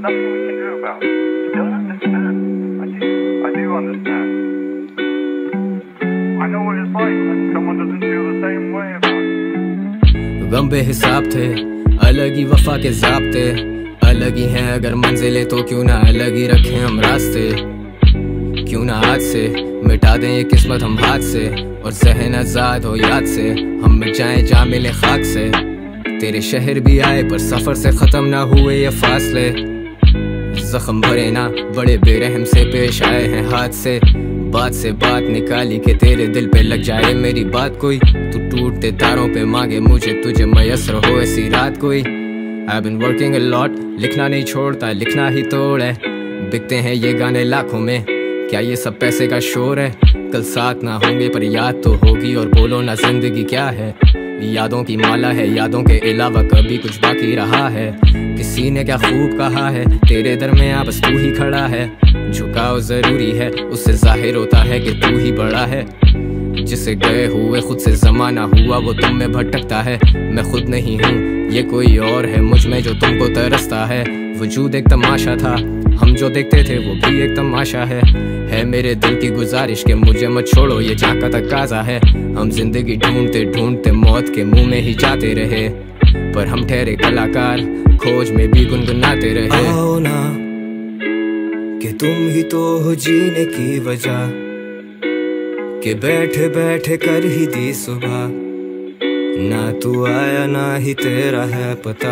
nothing we can do about it. You don't understand. I do understand. I know what it's like when someone doesn't feel the same way about it. गम बेहिसाब थे, अलग ही वफा के ज़ाब्ते, अलग ही हैं अगर मंजिलें तो क्यों ना अलग ही रखें हम रास्ते। क्यों ना आज से मिटा दें ये किस्मत हम हाथ से, और ज़हन आज़ाद हो याद से, हम मिट जाएं जा मिले खाक से। तेरे शहर भी आए पर सफ़र से ख़त्म ना हुए ये फासले, ज़ख्म भरे ना बड़े बेरहम से पेश आए हैं हाथ से। बात से बात निकाली कि तेरे दिल पे लग जाए मेरी बात कोई, तू टूटते तारों पे मांगे मुझे तुझे मयसर हो ऐसी रात कोई। I've been working a lot, लिखना नहीं छोड़ता लिखना ही तोड़ है, बिकते हैं ये गाने लाखों में, क्या ये सब पैसे का शोर है। कल साथ ना होंगे पर याद तो होगी, और बोलो ना जिंदगी क्या है, यादों की माला है, यादों के अलावा कभी कुछ बाकी रहा है। किसी ने क्या खूब कहा है, तेरे दरमियां बस तू ही खड़ा है। झुकाव जरूरी है, उससे जाहिर होता है कि तू ही बड़ा है। जिसे गए हुए खुद से जमाना हुआ वो तुम में भटकता है। मैं खुद नहीं हूँ ये कोई और है, मुझ में जो तुमको तरसता है। वजूद एक तमाशा था, हम जो देखते थे वो भी एक तमाशा है मेरे दिल की गुजारिश के मुझे मत छोड़ो ये जहाँ का तकाजा है। हम जिंदगी ढूंढते ढूंढते मौत के मुंह में ही जाते रहे, पर हम ठहरे कलाकार खोज में भी गुनगुनाते रहे। आओ ना कि तुम ही तो हो जीने की वजह, कि बैठे बैठे कर ही दी सुबह। ना तू आया ना ही तेरा है पता।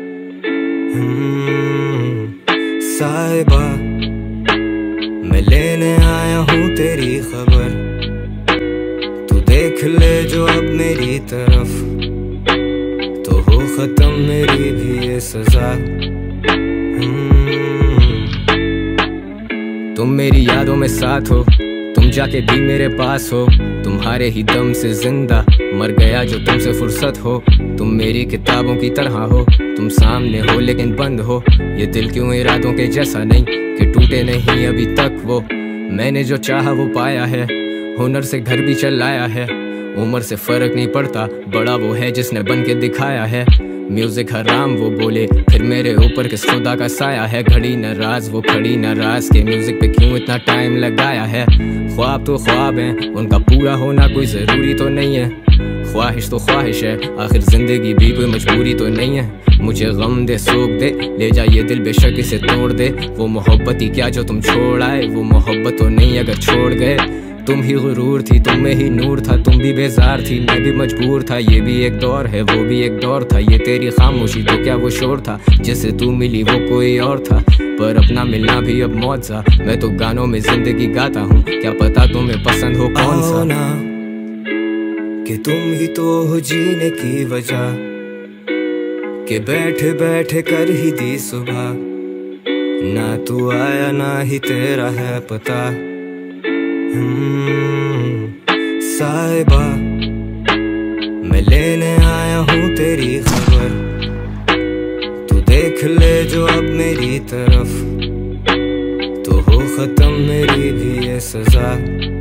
साहिबा मैं लेने आया हूँ तेरी खबर, तू देख ले जो अब मेरी तरफ, तो हो खत्म मेरी भी ये सजा। तुम मेरी यादों में साथ हो, तुम जाके भी मेरे पास हो, तुम्हारे ही दम से जिंदा मर गया जो तुमसे फुर्सत हो। तुम मेरी किताबों की तरह हो, तुम सामने हो लेकिन बंद हो। ये दिल क्यों इरादों के जैसा नहीं कि टूटे नहीं अभी तक वो। मैंने जो चाहा वो पाया है, हुनर से घर भी चलाया है। उम्र से फर्क नहीं पड़ता, बड़ा वो है जिसने बन के दिखाया है। म्यूजिक हराम वो बोले फिर मेरे ऊपर किस खुदा का साया है। घड़ी नाराज वो खड़ी नाराज के म्यूजिक पे क्यों इतना टाइम लगाया है। ख्वाब तो ख्वाब हैं, उनका पूरा होना कोई ज़रूरी तो नहीं है। ख्वाहिश तो ख्वाहिश है, आखिर जिंदगी भी कोई मजबूरी तो नहीं है। मुझे गम दे सोख दे, ले जा ये दिल बेशक इसे तोड़ दे। वो मोहब्बत ही क्या जो तुम छोड़ आए, वो मोहब्बत तो नहीं अगर छोड़ गए। तुम ही गुरूर थी, तुम में ही नूर था, तुम भी बेजार थी, मैं भी मजबूर था। ये भी एक दौर है, वो भी एक दौर था। ये तेरी खामोशी तो क्या वो शोर था, जिससे तू मिली वो कोई और था। पर अपना मिलना भी अब मौत सा, मैं तो गानों में जिंदगी गाता हूँ, क्या पता तुम्हें पसंद हो कौन सा। ना कि तुम ही तो हो जीने की वजह, कि बैठे बैठे कर ही दी सुबह। ना तू आया ना ही तेरा है पता। साहिबा मैं लेने आया हूँ तेरी खबर, तू देख ले जो अब मेरी तरफ, तो हो खत्म मेरी भी ये सजा।